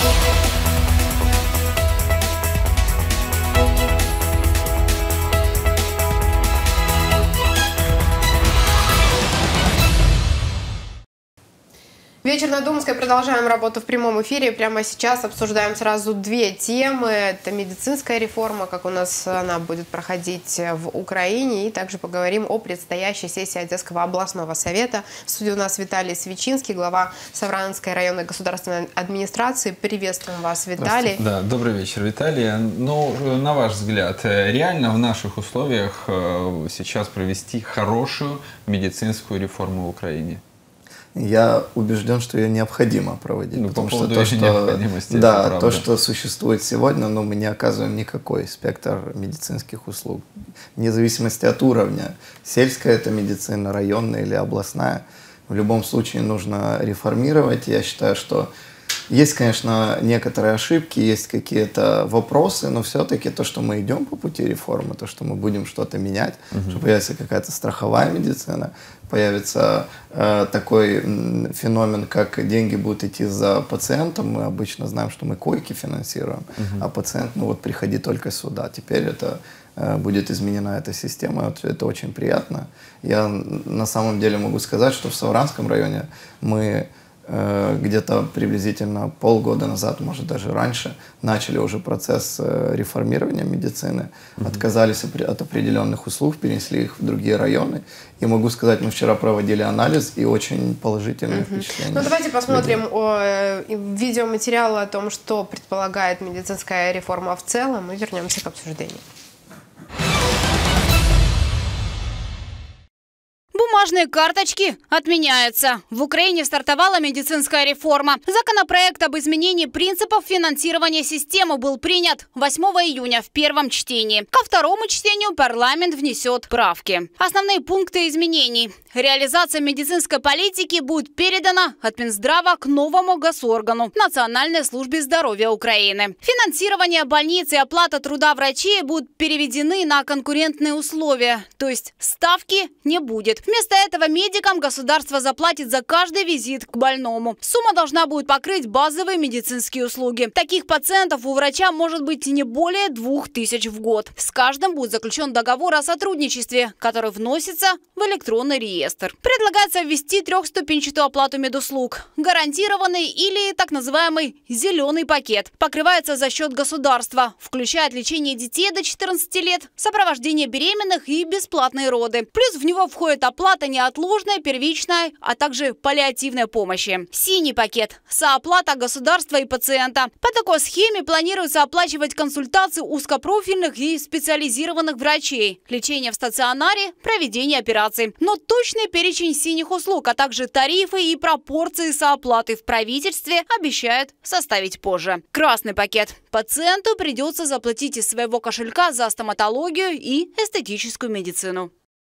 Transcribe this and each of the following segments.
Вечер на Думской. Продолжаем работу в прямом эфире. Прямо сейчас обсуждаем сразу две темы. Это медицинская реформа, как у нас она будет проходить в Украине. И также поговорим о предстоящей сессии Одесского областного совета. В студии у нас Виталий Свечинский, глава Савранской районной государственной администрации. Приветствуем вас, Виталий. Да, добрый вечер, Виталий. Ну, на ваш взгляд, реально в наших условиях сейчас провести хорошую медицинскую реформу в Украине? Я убежден, что ее необходимо проводить, ну, потому по что то, что существует сегодня, но мы не оказываем никакой спектр медицинских услуг, вне зависимости от уровня. Сельская это медицина, районная или областная. В любом случае нужно реформировать. Я считаю, что есть, конечно, некоторые ошибки, есть какие-то вопросы, но все-таки то, что мы идем по пути реформы, то, что мы будем что-то менять, что появится какая-то страховая медицина, появится такой феномен, как деньги будут идти за пациентом. Мы обычно знаем, что мы койки финансируем, а пациент, ну вот, приходи только сюда. Теперь это будет изменена эта система, вот это очень приятно. Я на самом деле могу сказать, что в Савранском районе мы где-то приблизительно полгода назад, может даже раньше, начали уже процесс реформирования медицины, отказались от определенных услуг, перенесли их в другие районы. И могу сказать, мы вчера проводили анализ и очень положительные впечатления. Ну давайте посмотрим видеоматериал о том, что предполагает медицинская реформа в целом, и вернемся к обсуждению. Бумажные карточки отменяются. В Украине стартовала медицинская реформа. Законопроект об изменении принципов финансирования системы был принят 8 июня в первом чтении. Ко второму чтению парламент внесет правки. Основные пункты изменений. Реализация медицинской политики будет передана от Минздрава к новому госоргану – Национальной службе здоровья Украины. Финансирование больниц и оплата труда врачей будут переведены на конкурентные условия, то есть ставки не будет. Вместо этого медикам государство заплатит за каждый визит к больному. Сумма должна будет покрыть базовые медицинские услуги. Таких пациентов у врача может быть не более 2000 в год. С каждым будет заключен договор о сотрудничестве, который вносится в электронный реестр. Предлагается ввести трехступенчатую оплату медуслуг. Гарантированный или так называемый «зеленый пакет» покрывается за счет государства, включает лечение детей до 14 лет, сопровождение беременных и бесплатные роды. Плюс в него входит оплата неотложная, первичная, а также паллиативной помощи. Синий пакет – сооплата государства и пациента. По такой схеме планируется оплачивать консультации узкопрофильных и специализированных врачей, лечение в стационаре, проведение операций. Но точный перечень синих услуг, а также тарифы и пропорции сооплаты в правительстве обещают составить позже. Красный пакет. Пациенту придется заплатить из своего кошелька за стоматологию и эстетическую медицину.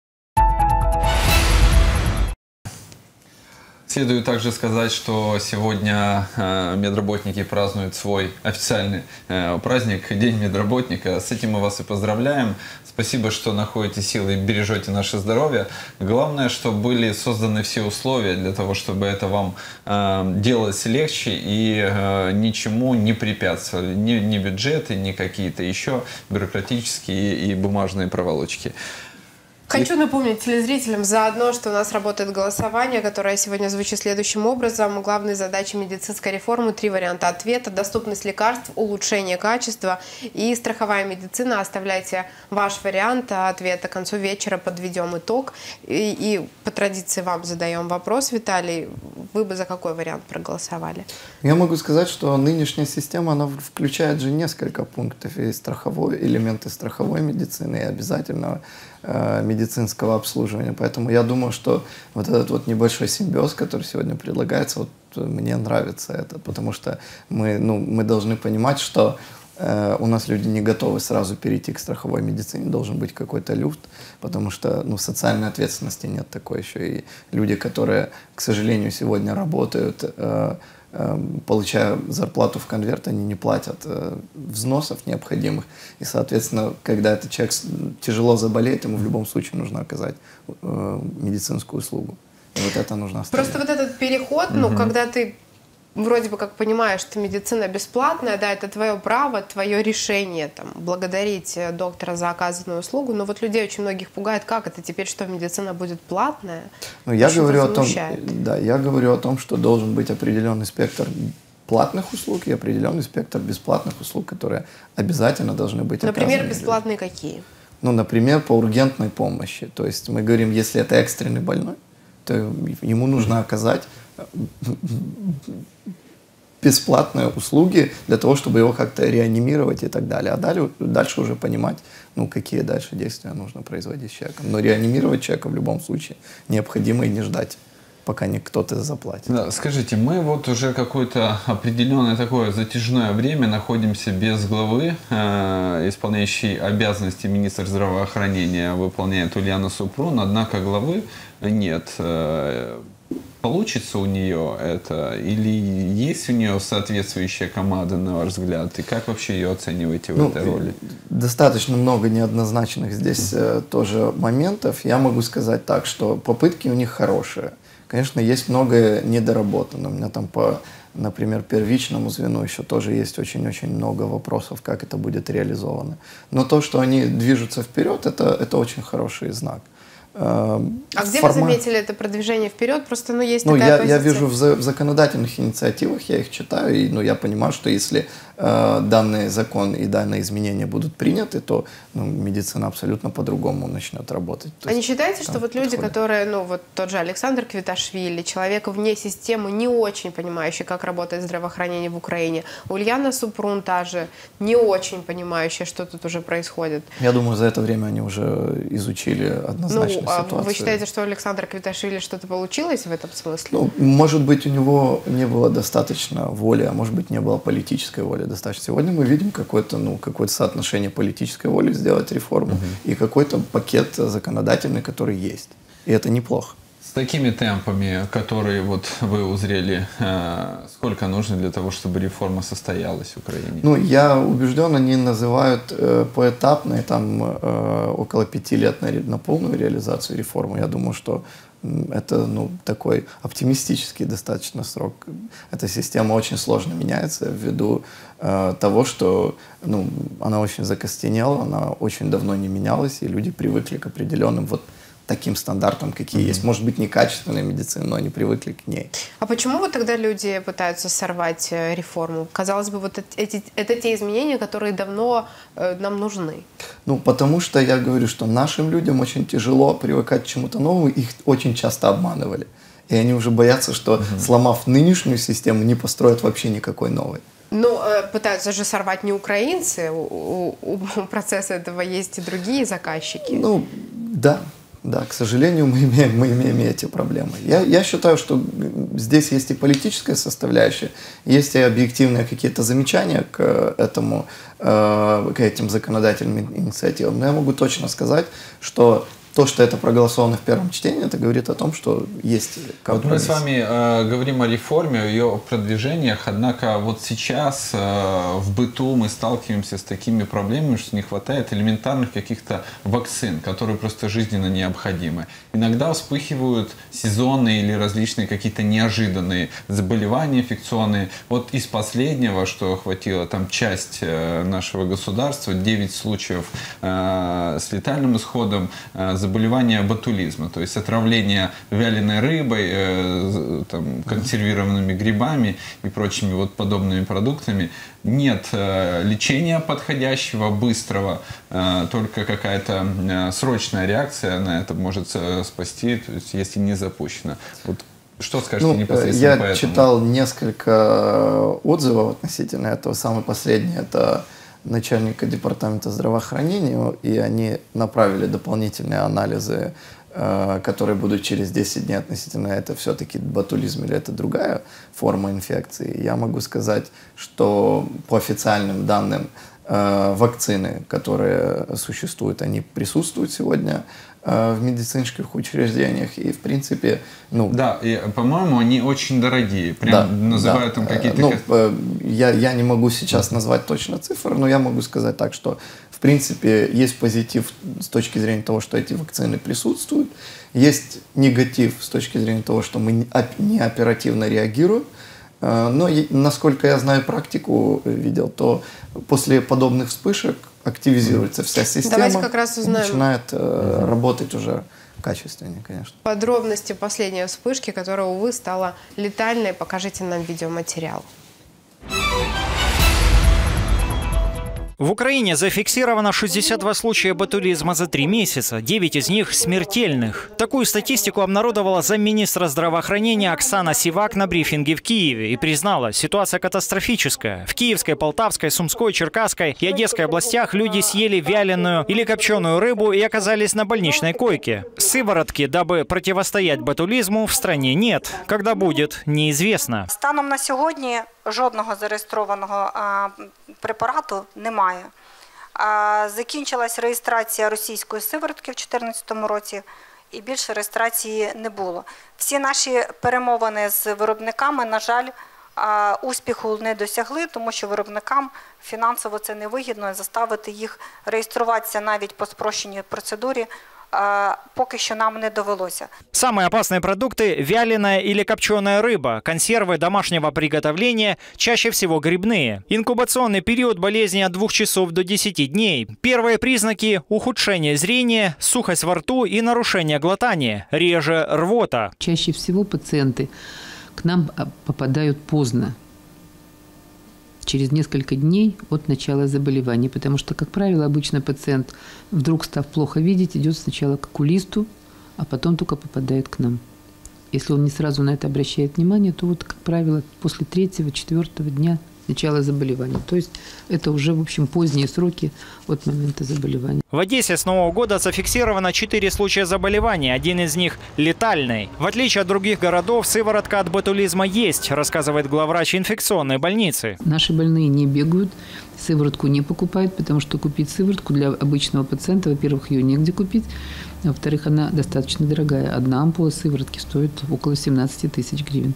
Следует также сказать, что сегодня медработники празднуют свой официальный праздник, День медработника. С этим мы вас и поздравляем. Спасибо, что находите силы и бережете наше здоровье. Главное, что были созданы все условия для того, чтобы это вам делалось легче и ничему не препятствовали. Ни бюджеты, ни какие-то еще бюрократические и бумажные проволочки. Хочу напомнить телезрителям заодно, что у нас работает голосование, которое сегодня звучит следующим образом. Главные задачи медицинской реформы: 3 варианта ответа: доступность лекарств, улучшение качества и страховая медицина. Оставляйте ваш вариант ответа. К концу вечера подведем итог. И по традиции вам задаем вопрос, Виталий. Вы бы за какой вариант проголосовали? Я могу сказать, что нынешняя система, она включает же несколько пунктов. И элементы страховой медицины, и обязательного медицинского обслуживания. Поэтому я думаю, что вот этот вот небольшой симбиоз, который сегодня предлагается, вот мне нравится это, потому что мы должны понимать, что у нас люди не готовы сразу перейти к страховой медицине, должен быть какой-то люфт, потому что социальной ответственности нет такой еще. И люди, которые, к сожалению, сегодня работают, получая зарплату в конверт, они не платят взносов необходимых. И, соответственно, когда этот человек тяжело заболеет, ему в любом случае нужно оказать медицинскую услугу. И вот это нужно оставить. Просто вот этот переход, когда ты вроде бы как понимаешь, что медицина бесплатная, да, это твое право, твое решение, там, благодарить доктора за оказанную услугу, но вот людей очень многих пугает, как это теперь, что медицина будет платная? Ну, я говорю о том, да, я говорю о том, что должен быть определенный спектр платных услуг и определенный спектр бесплатных услуг, которые обязательно должны быть оказаны. Например, бесплатные какие? Ну, например, по ургентной помощи. То есть мы говорим, если это экстренный больной, то ему нужно оказать бесплатные услуги для того, чтобы его как-то реанимировать и так далее. А дальше уже понимать, ну, какие дальше действия нужно производить с человеком. Но реанимировать человека в любом случае необходимо и не ждать, пока не кто-то заплатит. Да, скажите, мы вот уже какое-то определенное такое затяжное время находимся без главы, исполняющей обязанности министра здравоохранения выполняет Ульяна Супрун, однако главы нет. Получится у нее это или есть у нее соответствующая команда, на ваш взгляд? И как вообще ее оцениваете в этой роли? Достаточно много неоднозначных здесь тоже моментов. Я могу сказать так, что попытки у них хорошие. Конечно, есть многое недоработано. У меня там по, например, первичному звену еще тоже есть очень-очень много вопросов, как это будет реализовано. Но то, что они движутся вперед, это очень хороший знак. Где вы заметили это продвижение вперед? Просто, ну, есть такая позиция. Я вижу в законодательных инициативах, я их читаю, и я понимаю, что если данный закон и данные изменения будут приняты, то медицина абсолютно по-другому начнет работать. А не считаете, что вот люди, которые, вот тот же Александр Квиташвили, человек вне системы, не очень понимающий, как работает здравоохранение в Украине, Ульяна Супрун та же, не очень понимающая, что тут уже происходит? Я думаю, за это время они уже изучили однозначно ситуацию. Вы считаете, что у Александра Квиташвили что-то получилось в этом смысле? Может быть, у него не было достаточно воли, а может быть, не было политической воли достаточно. Сегодня мы видим какое-то соотношение политической воли сделать реформу и какой-то пакет законодательный, который есть. И это неплохо. С такими темпами, которые вот вы узрели, сколько нужно для того, чтобы реформа состоялась в Украине? Я убежден, они называют поэтапной, около 5 лет на полную реализацию реформы. Я думаю, что это такой оптимистический достаточно срок. Эта система очень сложно меняется ввиду того, что она очень закостенела, она очень давно не менялась, и люди привыкли к определенным таким стандартам, какие есть. Может быть, некачественная медицина, но они привыкли к ней. А почему вот тогда люди пытаются сорвать реформу? Казалось бы, это те изменения, которые давно нам нужны. Потому что я говорю, что нашим людям очень тяжело привыкать к чему-то новому, их очень часто обманывали. И они уже боятся, что, сломав нынешнюю систему, не построят вообще никакой новой. Пытаются же сорвать не украинцы, у процесса этого есть и другие заказчики. Да, к сожалению, мы имеем эти проблемы. Я считаю, что здесь есть и политическая составляющая, есть и объективные какие-то замечания к этим законодательным инициативам. Но я могу точно сказать, что то, что это проголосовано в первом чтении, это говорит о том, что есть компромисс. Вот мы с вами говорим о реформе, о ее продвижениях, однако вот сейчас в быту мы сталкиваемся с такими проблемами, что не хватает элементарных каких-то вакцин, которые просто жизненно необходимы. Иногда вспыхивают сезонные или различные какие-то неожиданные заболевания инфекционные. Вот из последнего, что охватило часть нашего государства, 9 случаев с летальным исходом, заболевание ботулизма, то есть отравление вяленой рыбой, консервированными грибами и прочими подобными продуктами. Нет лечения подходящего, быстрого, только какая-то срочная реакция на это может спасти, то есть, если не запущено. Что скажете непосредственно по этому? Я читал несколько отзывов относительно этого. Самый последний – это начальника департамента здравоохранения, и они направили дополнительные анализы, которые будут через 10 дней относительно это все-таки ботулизм или это другая форма инфекции. Я могу сказать, что по официальным данным вакцины, которые существуют, они присутствуют сегодня в медицинских учреждениях, и в принципе, Да, и, по-моему, они очень дорогие, называют там какие-то... Я не могу сейчас назвать точно цифры, но я могу сказать так, что в принципе есть позитив с точки зрения того, что эти вакцины присутствуют, есть негатив с точки зрения того, что мы не оперативно реагируем, Но, насколько я знаю практику, видел, то после подобных вспышек активизируется вся система. Давайте как раз узнаем. Начинает работать уже качественнее, конечно. Подробности последней вспышки, которая, увы, стала летальной. Покажите нам видеоматериал. В Украине зафиксировано 62 случая ботулизма за 3 месяца, 9 из них смертельных. Такую статистику обнародовала замминистра здравоохранения Оксана Сивак на брифинге в Киеве и признала, ситуация катастрофическая. В Киевской, Полтавской, Сумской, Черкасской и Одесской областях люди съели вяленую или копченую рыбу и оказались на больничной койке. Сыворотки, дабы противостоять ботулизму, в стране нет. Когда будет, неизвестно. Станом на сьогодні жодного зареєстрованого препарату немає. Закінчилась реєстрація російської сиворотки в 2014 році і більше реєстрації не було. Всі наші перемовини з виробниками, на жаль, успіху не досягли, тому що виробникам фінансово це невигідно, заставити їх реєструватися навіть по спрощеній процедурі поки що нам не довелося. Самые опасные продукты – вяленая или копченая рыба, консервы домашнего приготовления, чаще всего грибные. Инкубационный период болезни от 2 часов до 10 дней. Первые признаки – ухудшение зрения, сухость во рту и нарушение глотания, реже рвота. Чаще всего пациенты к нам попадают поздно, через несколько дней от начала заболевания, потому что, как правило, обычно пациент, вдруг став плохо видеть, идет сначала к окулисту, а потом только попадает к нам. Если он не сразу на это обращает внимание, то вот, как правило, после 3-4 дня начала заболевания. То есть это уже, в общем, поздние сроки от момента заболевания. В Одессе с Нового года зафиксировано 4 случая заболевания, один из них летальный. В отличие от других городов, сыворотка от ботулизма есть, рассказывает главврач инфекционной больницы. Наши больные не бегают, сыворотку не покупают, потому что купить сыворотку для обычного пациента, во-первых, ее негде купить, а во-вторых, она достаточно дорогая. Одна ампула сыворотки стоит около 17 тысяч гривен.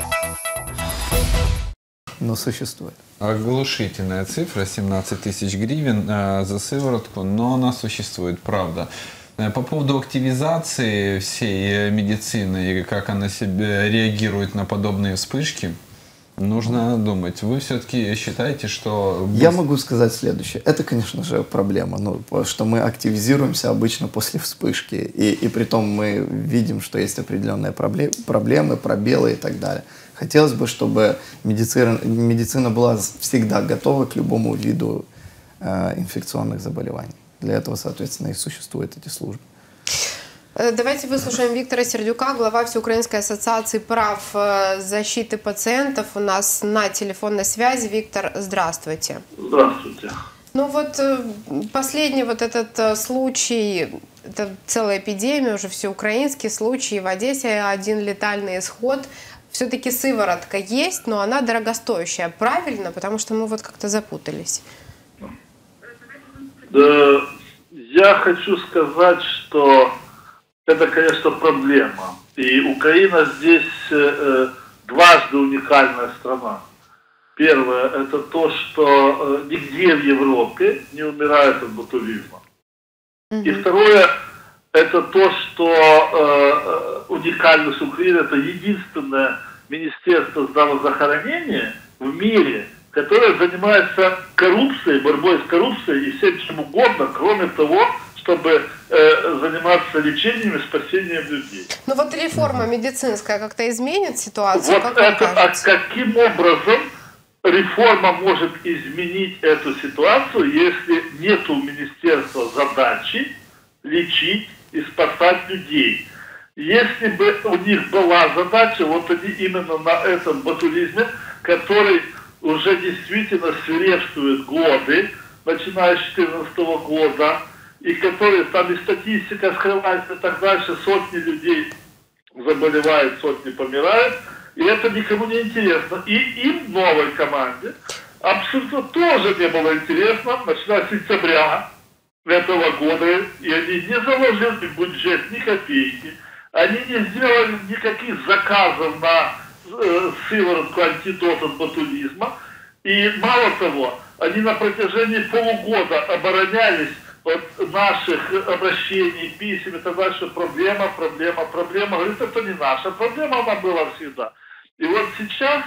Но существует. Оглушительная цифра, 17 тысяч гривен за сыворотку, но она существует, правда. По поводу активизации всей медицины и как она себе реагирует на подобные вспышки, нужно думать. Вы все-таки считаете, что... Я могу сказать следующее. Это, конечно же, проблема, что мы активизируемся обычно после вспышки, и при том мы видим, что есть определенные проблемы, пробелы и так далее. Хотелось бы, чтобы медицина была всегда готова к любому виду инфекционных заболеваний. Для этого, соответственно, и существуют эти службы. Давайте выслушаем Виктора Сердюка, глава Всеукраинской ассоциации прав защиты пациентов. У нас на телефонной связи. Виктор, здравствуйте. Здравствуйте. Ну вот последний вот этот случай, это целая эпидемия, уже всеукраинский случай. В Одессе один летальный исход. Все-таки сыворотка есть, но она дорогостоящая. Правильно? Потому что мы вот как-то запутались. Да, я хочу сказать, что это, конечно, проблема. И Украина здесь дважды уникальная страна. Первое, это то, что нигде в Европе не умирают от ботулизма. И второе, это то, что уникальность Украины, это единственное министерство здравоохранения в мире, которое занимается коррупцией, борьбой с коррупцией и всем чем угодно, кроме того, чтобы заниматься лечением и спасением людей. Ну вот реформа медицинская как-то изменит ситуацию? Вот это, каким образом реформа может изменить эту ситуацию, если нет у министерства задачи лечить и спасать людей? Если бы у них была задача, вот они именно на этом ботулизме, который уже действительно свирепствует годы, начиная с 2014 года, и который там и статистика скрывается и так дальше, сотни людей заболевают, сотни помирают, и это никому не интересно. И им, новой команде, абсолютно тоже не было интересно, начиная с сентября этого года, и они не заложили в бюджет ни копейки, они не сделали никаких заказов на сыворотку антидот от ботулизма, и мало того, они на протяжении полугода оборонялись от наших обращений, писем и так дальше, проблема. Говорит, это не наша проблема, она была всегда. И вот сейчас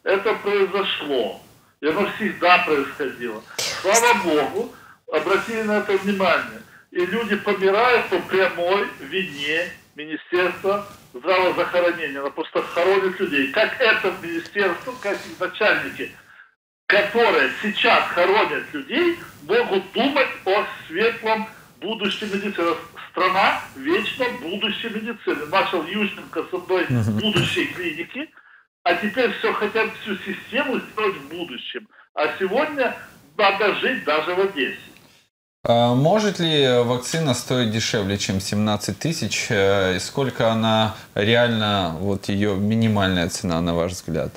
это произошло. И оно всегда происходило. Слава Богу, обратили на это внимание. И люди помирают по прямой вине Министерства здравоохранения. Оно просто хоронит людей. Как это министерство, как их начальники, которые сейчас хоронят людей, могут думать о светлом будущем медицины. Страна вечно будущей медицины. Начал Ющенко с одной будущей клиники, а теперь все хотят всю систему сделать в будущем. А сегодня надо жить даже в Одессе. Может ли вакцина стоить дешевле, чем 17 тысяч? И сколько она реально, вот ее минимальная цена, на ваш взгляд?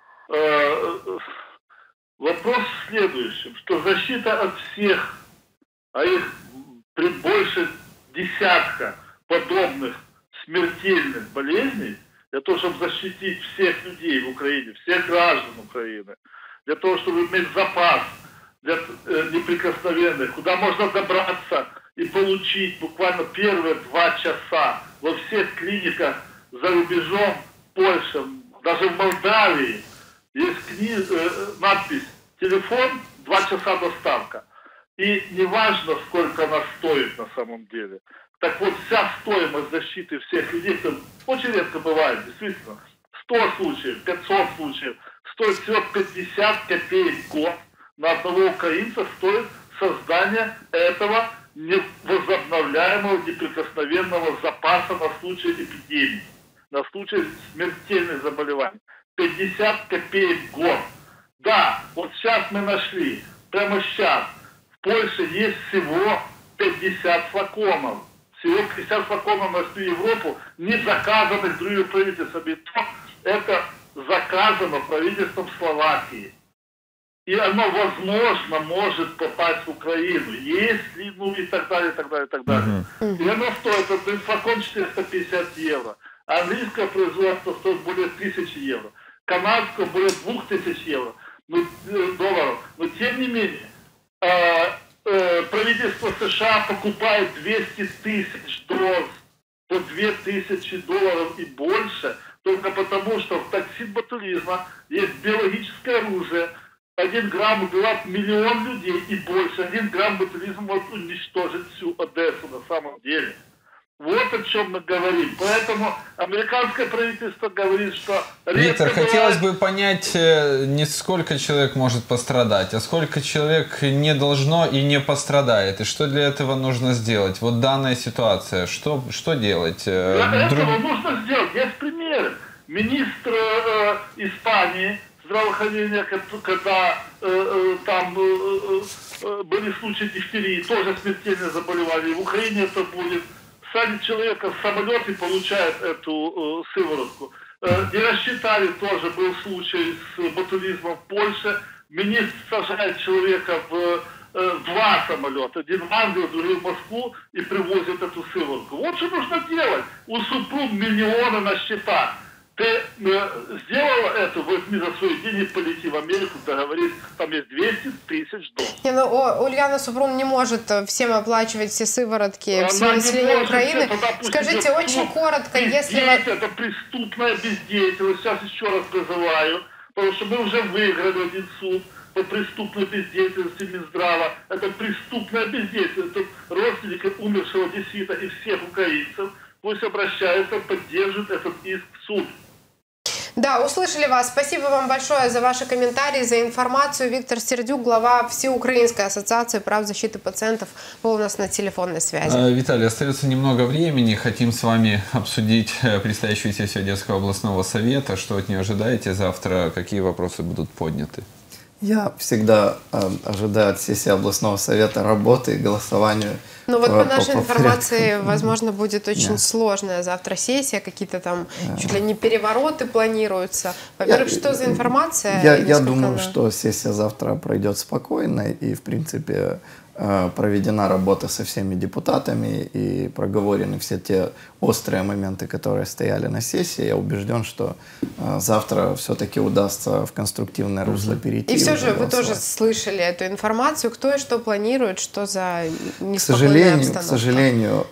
Вопрос в следующем, что защита от всех, а их больше десятка подобных смертельных болезней, для того, чтобы защитить всех людей в Украине, всех граждан Украины, для того, чтобы иметь запас для неприкосновенных, куда можно добраться и получить буквально первые 2 часа во всех клиниках за рубежом, в Польше, даже в Молдавии, есть надпись «Телефон, 2 часа доставка». И неважно, сколько она стоит на самом деле. Так вот, вся стоимость защиты всех людей, это очень редко бывает, действительно, 100 случаев, 500 случаев, стоит всего 50 копеек в год. На одного украинца стоит создание этого невозобновляемого, неприкосновенного запаса на случай эпидемии, на случай смертельных заболеваний. 50 копеек в год. Да, вот сейчас мы нашли, прямо сейчас, в Польше есть всего 50 флаконов. Всего 50 флаконов на всю Европу, не заказанных другими правительствами. Это заказано правительством Словакии. И оно, возможно, может попасть в Украину, если, ну и так далее, и так далее, и так далее. И оно стоит, один флакон 450 евро. Английское производство стоит более 1000 евро. Канадское более 2000 евро. Долларов. Но тем не менее, правительство США покупает 200 тысяч доз по $2000 и больше, только потому, что в токсин ботулизма есть биологическое оружие. 1 грамм убивает 1 миллион людей и больше. 1 грамм ботулизма может уничтожить всю Одессу на самом деле. Вот о чем мы говорим. Поэтому американское правительство говорит, что... Виктор, хотелось бы понять, не сколько человек может пострадать, а сколько человек не должно и не пострадает. И что для этого нужно сделать? Вот данная ситуация, что делать? Для этого нужно сделать. Есть примеры. Министр Испании здравоохранения, когда там были случаи дифтерии, тоже смертельное заболевание. В Украине это будет. Садит человека в самолет и получает эту сыворотку. Не рассчитали, тоже был случай с ботулизмом в Польше. Министр сажает человека в 2 самолета. Один в Англию, другой в Москву и привозит эту сыворотку. Вот что нужно делать. У супруг миллионы на счетах. Ты сделала это, возьми за свои деньги, полети в Америку, договорись, там есть 200 тысяч доз. Ульяна Супрун не может всем оплачивать все сыворотки, все население Украины. Скажите очень коротко, если... Это преступная бездеятельность, сейчас еще раз призываю, потому что мы уже выиграли один суд по преступной бездеятельности Минздрава. Это преступная бездеятельность. Это родственники умершего одессита и всех украинцев. Пусть обращаются, поддерживают этот иск в суд. Да, услышали вас. Спасибо вам большое за ваши комментарии, за информацию. Виктор Сердюк, глава Всеукраинской ассоциации прав защиты пациентов, был у нас на телефонной связи. Виталий, остается немного времени. Хотим с вами обсудить предстоящую сессию Одесского областного совета. Что от нее ожидаете завтра? Какие вопросы будут подняты? Я всегда ожидаю от сессии областного совета работы и голосования. Но вот по нашей информации, возможно, будет очень сложная завтра сессия, какие-то там чуть ли не перевороты планируются. Во-первых, что за информация? Я думаю, что сессия завтра пройдет спокойно и, в принципе, проведена работа со всеми депутатами и проговорены все те острые моменты, которые стояли на сессии. Я убежден, что завтра все-таки удастся в конструктивное русло перейти. И все же вы тоже слышали эту информацию, кто и что планирует, что за неспокойная обстановка? К сожалению,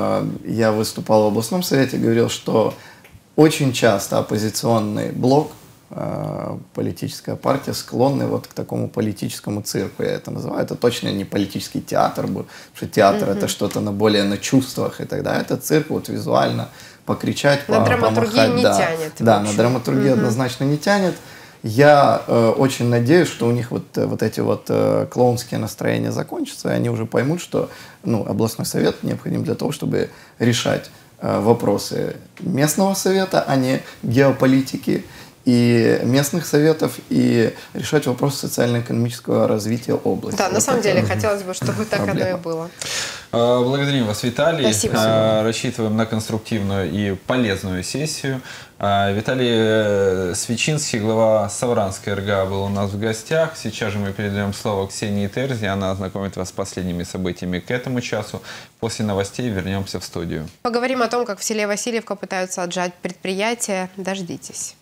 я выступал в областном совете, говорил, что очень часто оппозиционный блок политическая партия склонны вот к такому политическому цирку, я это называю. Это точно не политический театр, потому что театр это что-то более на чувствах, и тогда это цирк вот визуально покричать, на драматургию не тянет. Да, на драматургию однозначно не тянет. Я очень надеюсь, что у них вот эти вот клоунские настроения закончатся, и они уже поймут, что областной совет необходим для того, чтобы решать вопросы местного совета, а не геополитики, и местных советов, и решать вопросы социально-экономического развития области. Да, на самом деле хотелось бы, чтобы так оно и было. Благодарим вас, Виталий. Спасибо. Рассчитываем на конструктивную и полезную сессию. Виталий Свечинский, глава Савранской РГА, был у нас в гостях. Сейчас же мы передаем слово Ксении Терзи. Она ознакомит вас с последними событиями к этому часу. После новостей вернемся в студию. Поговорим о том, как в селе Васильевка пытаются отжать предприятие. Дождитесь.